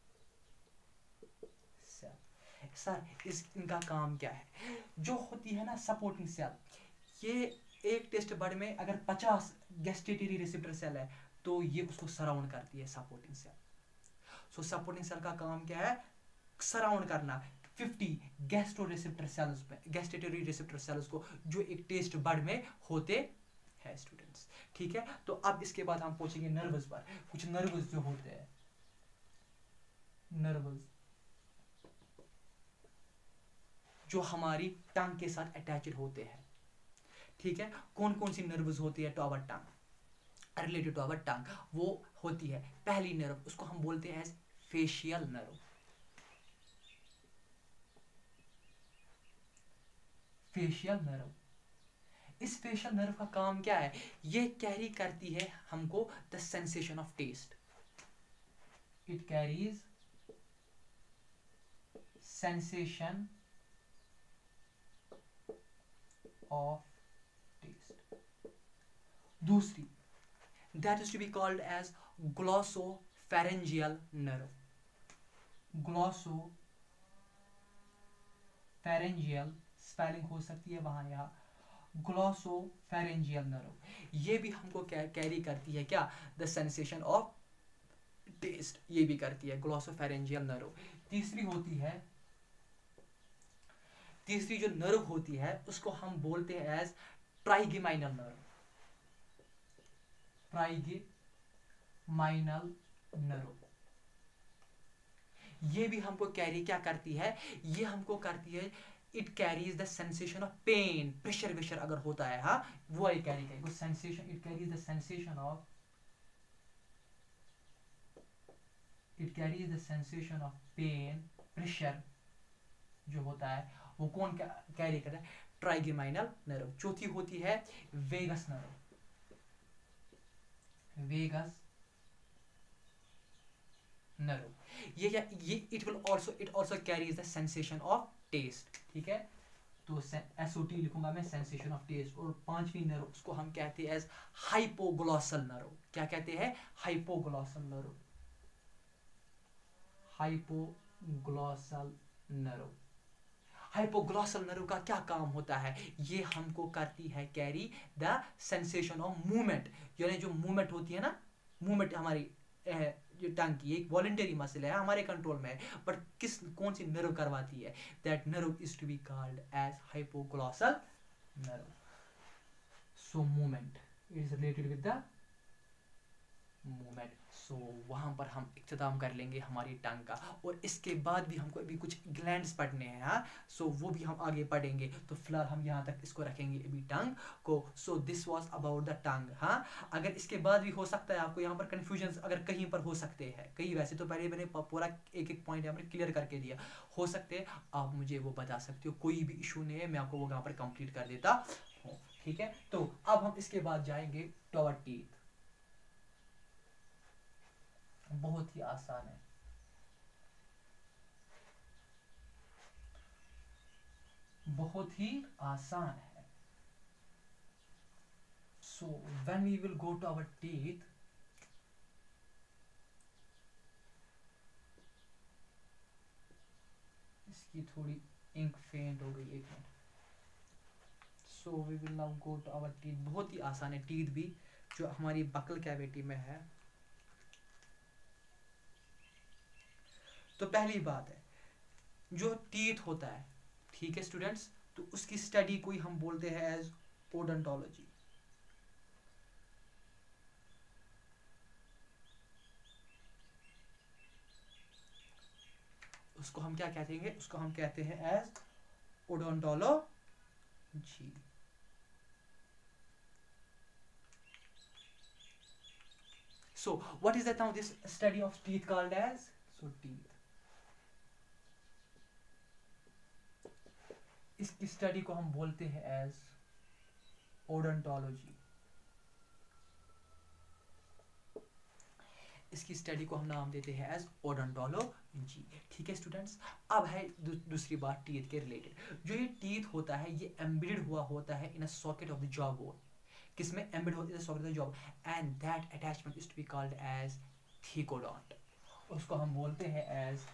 cell. Sir इस इनका काम क्या है? जो होती है ना सपोर्टिंग सेल, ये एक टेस्ट बड में अगर पचास गैस्टेटरी रिसेप्टर सेल है तो ये उसको सराउंड करती है supporting cell. So supporting cell का काम क्या है? सराउंड करना, फिफ्टी गैस्ट्रो रिसेप्टर सेल्स में, गैस्टेटरी रिसेप्टर सेल्स को, जो एक टेस्ट बड में होते हैं स्टूडेंट्स। ठीक है, तो अब इसके बाद हम पहुंचेंगे नर्वस पर। कुछ नर्वस जो होते हैं, नर्वस जो हमारी टंग के साथ अटैच्ड होते हैं। ठीक है, कौन कौन सी नर्व्स होती है to our tongue, related to our tongue? वो होती है पहली नर्व, उसको हम बोलते हैं as facial nerve. Facial nerve, इस फेशियल नर्व का काम क्या है? ये कैरी करती है हमको the sensation of taste. It carries sensation of taste. दूसरी, that is to be called as glossopharyngeal nerve. glossopharyngeal spelling हो सकती है वहां यहाँ, glossopharyngeal nerve। ये भी हमको कैरी करती है क्या? द सेंसेशन ऑफ टेस्ट, ये भी करती है glossopharyngeal nerve। तीसरी होती है, तीसरी जो नर्व होती है उसको हम बोलते हैं as trigeminal nerve. Trigeminal nerve, ये भी हमको कैरी क्या करती है? ये हमको करती है, it carries the sensation of pain, pressure वेशर अगर होता है, हाँ वो ये कैरी करेगी sensation. It carries the sensation of, it carries the sensation of pain, pressure जो होता है वो कौन कैरी करता है? Trigeminal nerve. चौथी होती है वेगस नर्व। वेगस नर्व, ये क्या? ये it will also, it also carries the sensation of taste. ठीक है, तो एसओटी लिखूंगा मैं, सेंसेशन ऑफ टेस्ट। और पांचवी नर्व उसको हम कहते हैं एज हाइपोग्लॉसल नर्व। क्या कहते हैं? Hypoglossal nerve. Hypoglossal nerve, hypoglossal nerve का क्या काम होता है? ये हमको करती है carry the sensation of movement, यानी जो मूवमेंट होती है ना, मूवमेंट हमारी जो टंग की एक वॉलंटरी मसल है, हमारे कंट्रोल में है, बट किस कौन सी नर्व करवाती है? That nerve is to be called as hypoglossal nerve. So movement is related with the movement. सो वहां पर हम इख्तिताम कर लेंगे हमारी टंग का, और इसके बाद भी हमको अभी कुछ ग्लैंड्स पढ़ने हैं, हाँ सो वो भी हम आगे पढ़ेंगे। तो फिलहाल हम यहाँ तक इसको रखेंगे अभी टंग को। So this was about the tongue. हाँ, अगर इसके बाद भी हो सकता है आपको यहाँ पर कंफ्यूजन अगर कहीं पर हो सकते हैं, कहीं वैसे तो पहले मैंने पूरा एक एक पॉइंट यहाँ पर क्लियर करके दिया, हो सकते हैं आप मुझे वो बता सकते हो, कोई भी इशू नहीं है, मैं आपको वो यहाँ पर कंप्लीट कर देता हूँ। ठीक है, तो अब हम इसके बाद जाएंगे टू आवर टीथ। बहुत ही आसान है, बहुत ही आसान है। So when we will go to our teeth, इसकी थोड़ी इंक फेंट हो गई, एक minute. So we will now go to our teeth. बहुत ही आसान है टीथ भी, जो हमारी बकल कैविटी में है। तो पहली बात है, जो टीथ होता है, ठीक है स्टूडेंट्स, तो उसकी स्टडी को ही हम बोलते हैं एज ओडोंटोलॉजी। उसको हम क्या कहते हैं? उसको हम कहते हैं as odontology. So what is that now this study of teeth called as? So teeth, इसकी स्टडी को हम बोलते हैं एज ओडोंटोलॉजी। इसकी स्टडी को हम नाम देते हैं एज ओडोंटोलॉजी। ठीक है स्टूडेंट्स, अब है दू, दूसरी बात टीथ के रिलेटेड। जो ये टीथ होता है ये एम्बेडेड हुआ होता है in a socket of the jaw bone. किसमें? एम्बेडेड होता है socket of the jaw, and that attachment is to be called as thecodont. उसको हम बोलते हैं एज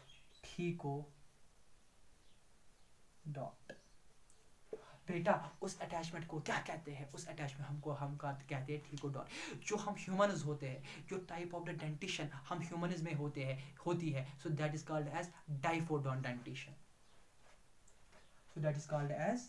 थीकोडोंट। बेटा उस अटैचमेंट को क्या कहते हैं? उस अटैचमेंट हमको हम कहते हैं थीकोडोंट। जो हम ह्यूमन्स होते हैं, जो टाइप ऑफ द डेंटिशन हम ह्यूमन्स में होते हैं होती है, so that is called as diphyodont dentition. So that is called as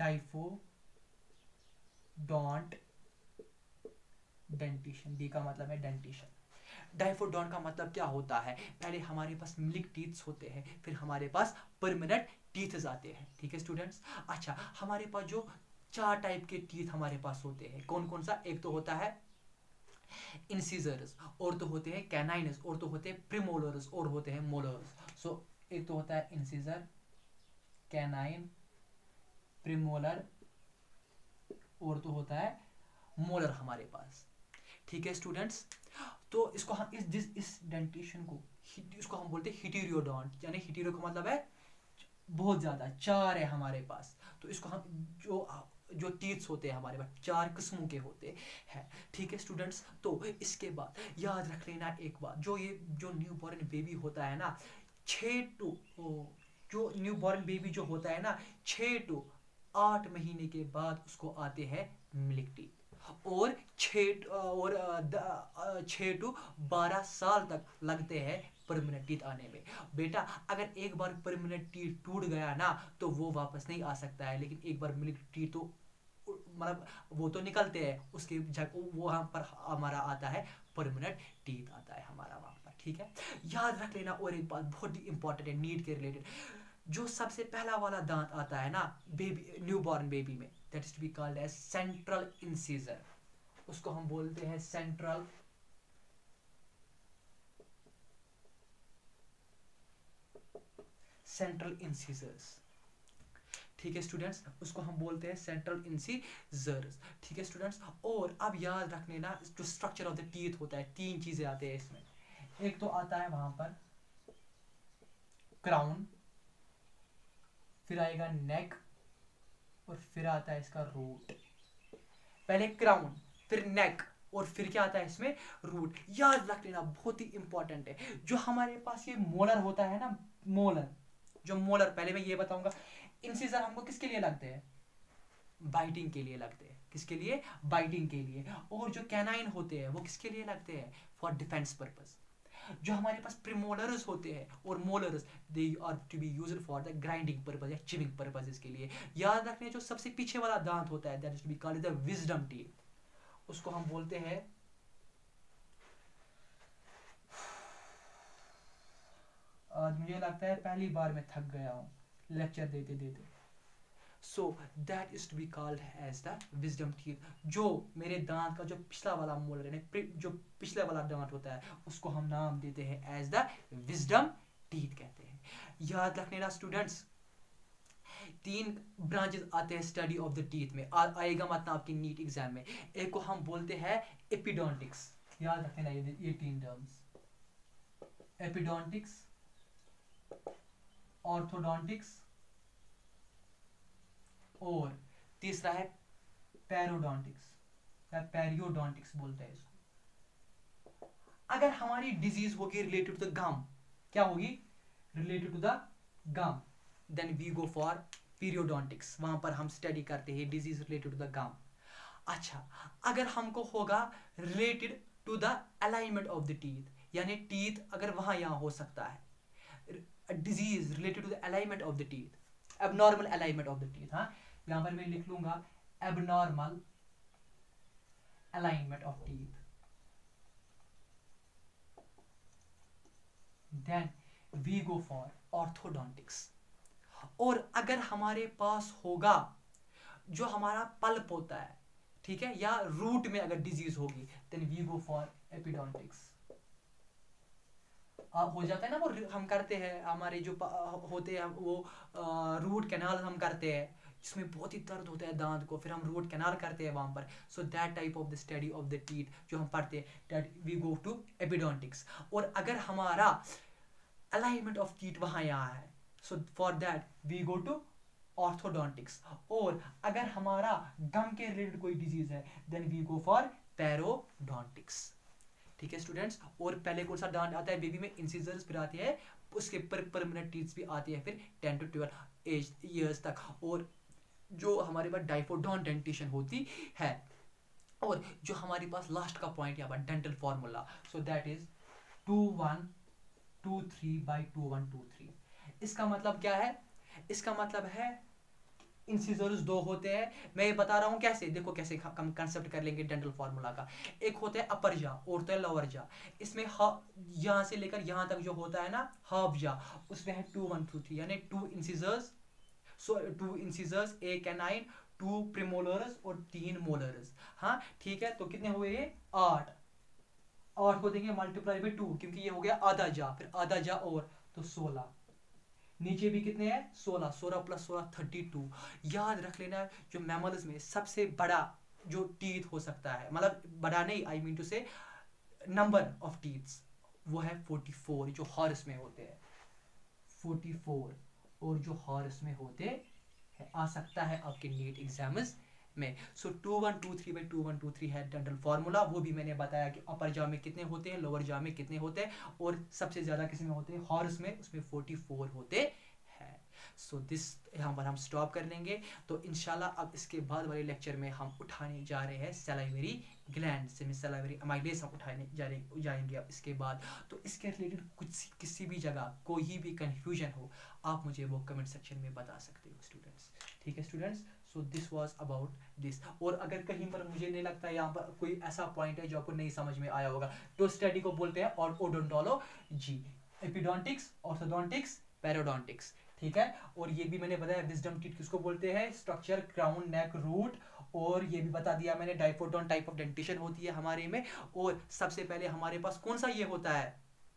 diphyodont dentition. D का मतलब है डेंटिशन। डाइफोडोंट का मतलब क्या होता है, पहले हमारे पास मिल्क टीथ्स होते हैं, फिर हमारे पास परमानेंट टीथ्स आते हैं, ठीक है स्टूडेंट्स। अच्छा, हमारे पास जो चार टाइप के टीथ हमारे पास होते हैं, कौन कौन सा, एक तो होता है इंसिजर्स, और तो होते हैं कैनाइनस, और तो होते हैं प्रीमोलर्स, और होते हैं मोलर्स। सो so, एक तो होता है इंसिजर, कैनाइन, प्रीमोलर, और तो होता है मोलर हमारे पास, ठीक है स्टूडेंट्स। तो इसको हम इस जिस इस डेंटिशन को इसको हम बोलते हैं हिटेरियोडोंट, यानी हिटेरियो का मतलब है बहुत ज्यादा, चार है हमारे पास। तो इसको हम जो जो टीथ्स होते हैं हमारे पास चार किस्मों के होते हैं, ठीक है स्टूडेंट्स। तो इसके बाद याद रख लेना एक बात, जो ये जो न्यू बॉर्न बेबी होता है ना, छः टू जो न्यू बॉर्न बेबी जो होता है ना, छः टू आठ महीने के बाद उसको आते हैं मिल्क टीथ, और छः और छः टू बारह साल तक लगते हैं परमानेंट टीथ आने में। बेटा अगर एक बार परमानेंट टीथ टूट गया ना तो वो वापस नहीं आ सकता है, लेकिन एक बार मिल्क टीथ तो मतलब वो तो निकलते हैं, उसके जगह वो वहाँ पर हमारा आता है परमानेंट टीथ आता है हमारा वहाँ पर, ठीक है। याद रख लेना और एक बात बहुत ही इंपॉर्टेंट है नीट के रिलेटेड, जो सबसे पहला वाला दांत आता है ना बेबी न्यू बॉर्न बेबी में, that is to be called as central incisor, उसको हम बोलते हैं सेंट्रल सेंट्रल इंसिजर्स, ठीक है स्टूडेंट्स, उसको हम बोलते हैं सेंट्रल इंसिजर्स, ठीक है स्टूडेंट्स। और अब याद रखने ना जो स्ट्रक्चर ऑफ द टीथ होता है, तीन चीजें आते हैं इसमें, एक तो आता है वहां पर क्राउन, फिर आएगा नेक, और फिर आता है इसका रूट। पहले क्राउन, फिर नेक, और फिर क्या आता है इसमें, रूट। याद रख लेना बहुत ही इंपॉर्टेंट है, जो हमारे पास ये मोलर होता है ना, मोलर, जो मोलर, पहले मैं ये बताऊंगा, इंसिजर हमको किसके लिए लगते हैं, बाइटिंग के लिए लगते हैं, किसके लिए, बाइटिंग के लिए। और जो कैनाइन होते हैं वो किसके लिए लगते हैं, फॉर डिफेंस पर्पस। जो हमारे पास प्रीमोलर्स होते हैं और molars, they are to be used for the grinding purpose या चिविंग पर्पसेस के लिए। याद रखने जो सबसे पीछे वाला दांत होता है, that is to be called the wisdom teeth, उसको हम बोलते हैं, आज मुझे लगता है पहली बार मैं थक गया हूं लेक्चर देते देते। So that is to be called as the wisdom teeth. जो मेरे दांत का जो पिछला वाला मोलर है, जो पिछला वाला दांत होता है, उसको हम नाम देते हैं एज द विजडम टीथ कहते हैं। याद रखने ना स्टूडेंट्स, तीन ब्रांचेस आते हैं स्टडी ऑफ द टीथ में, आ, आएगा मतलब आपकी नीट एग्जाम में। एक को हम बोलते हैं एपिडोंटिक्स, याद रखने ना ये, ये तीन टर्म्स, एपिडोंटिक्स, ऑर्थोडोंटिक्स, और तीसरा है पैरोडोंटिक्स या पेरियोडोंटिक्स बोलते हैं इसको। अगर हमारी डिजीज होगी रिलेटेड टू द गम, क्या होगी, related to the gum, then we go for periodontics, वहां पर हम स्टडी करते हैं disease related to the gum. अच्छा, अगर हमको होगा related to the alignment of the teeth, यानी टीथ अगर वहां यहां हो सकता है, disease related to the alignment of the teeth, abnormal alignment of the teeth, हाँ यहां पर मैं लिख लूंगा abnormal alignment of teeth, then we go for orthodontics. और अगर हमारे पास होगा जो हमारा पल्प होता है, ठीक है, या रूट में अगर डिजीज होगी, then we go for epidontics. अब हो जाता है ना, वो हम करते हैं, हमारे जो होते हैं वो रूट कैनाल हम करते हैं, जिसमें बहुत ही दर्द होता है दांत को, फिर हम रूट कैनाल करते हैं वहां पर। So that type of the study of the teeth जो हम पढ़ते हैं, that we go to epidontics. और अगर हमारा अलाइनमेंट ऑफ टीथ वहां यहाँ है, so for that we go to orthodontics. और अगर हमारा गम के रिलेटेड कोई डिजीज है, then we go for periodontics, ठीक है स्टूडेंट्स। और पहले कौन सा दांत आता है बेबी में, इंसिजर्स, फिर आते हैं उसके पर परमानेंट टीथ्स भी आती है फिर ten to twelve age years तक। और जो हमारे पास डाइफोडोंट डेंटिशन होती है, और जो हमारे पास लास्ट का पॉइंट यहाँ पर dental formula, so that is two one two three by two one two three. इसका मतलब क्या है, इसका मतलब है इंसिजर्स दो होते हैं, मैं ये बता रहा हूँ कैसे, देखो कैसे हम कंसेप्ट कर लेंगे डेंटल फार्मूला का। एक होता है अपर जा और होता है लोअर जा। इसमें यहाँ से लेकर यहाँ तक जो होता है ना हाफ जा, उसमें है टू वन टू थ्री, यानी two incisors, so two incisors, एक कैनाइन, टू प्रीमोलर्स और तीन मोलर्स। हाँ ठीक है, तो कितने हुए ये आठ, आठ को देंगे मल्टीप्लाई बाई टू, क्योंकि ये हो गया आधा जा, फिर आधा जा और तो सोलह, नीचे भी कितने हैं सोलह, सोलह प्लस सोलह थर्टी टू। याद रख लेना जो मैमल्स में सबसे बड़ा जो टीथ हो सकता है, मतलब बड़ा नहीं, I mean to say number of teeths, वो है फोर्टी फोर जो हॉर्स में होते हैं, फोर्टी फोर, और जो हॉर्स में होते हैं आ सकता है आपके नीट एग्जाम्स में। So two one two three by two one two three है डेंटल फार्मूला, वो भी मैंने बताया कि अपर जा में कितने होते हैं, लोअर जा में कितने होते हैं, और सबसे ज्यादा किस में होते हैं, हॉर्स में, उसमें फोर्टी फोर होते हैं। सो दिस यहाँ पर हम स्टॉप कर लेंगे। तो इंशाल्लाह अब इसके बाद वाले लेक्चर में हम उठाने जा रहे हैं सलाइवरी ग्लैंड से, सलाइवरी अमाइलेज हम उठाने जा रहे जाएंगे अब इसके बाद। तो इसके रिलेटेड कुछ किसी भी जगह कोई भी कंफ्यूजन हो, आप मुझे वो कमेंट सेक्शन में बता सकते हो स्टूडेंट्स। ठीक है students, so this was about this. और अगर कहीं पर मुझे नहीं लगता यहाँ पर कोई ऐसा पॉइंट है जो आपको नहीं समझ में आया होगा, तो स्टडी को बोलते हैं और ओडोंटोलॉजी, एपिडोंटिक्स, ऑर्थोडोंटिक्स, पेरोडोंटिक्स। ठीक है, और ये भी मैंने बताया विजडम टीथ किसको बोलते हैं, स्ट्रक्चर, क्राउन, नेक, रूट, और ये भी बता दिया मैंने डाइफोटोन टाइप ऑफ डेंटिशन होती है हमारे में। और सबसे पहले हमारे पास कौन सा ये होता है,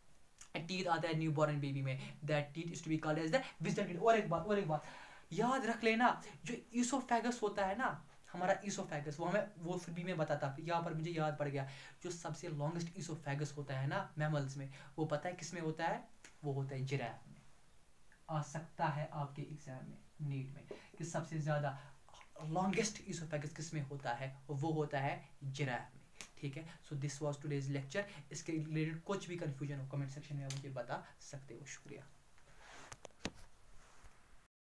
टीथ आता है न्यू बॉर्न बेबी में, that teeth is to be called as the wisdom teeth. और एक बात और एक बात याद रख लेना, जो ईसोफेगस होता है ना हमारा ईसोफेगस, वो हमें वो फिर भी मैं बताता, यहाँ पर मुझे याद पड़ गया, जो सबसे लॉन्गेस्ट ईसोफेगस होता है ना मैमल्स में, वो पता है किस में होता है, वो होता है जिराफ में। आ सकता है आपके एग्जाम में नीट में कि सबसे ज्यादा लॉन्गेस्ट ईसोफेगस किस में होता है, वो होता है जिराफ में। ठीक है, so this was today's lecture. इसके रिलेटेड कुछ भी कंफ्यूजन हो कमेंट सेक्शन में आप मुझे बता सकते हो। शुक्रिया।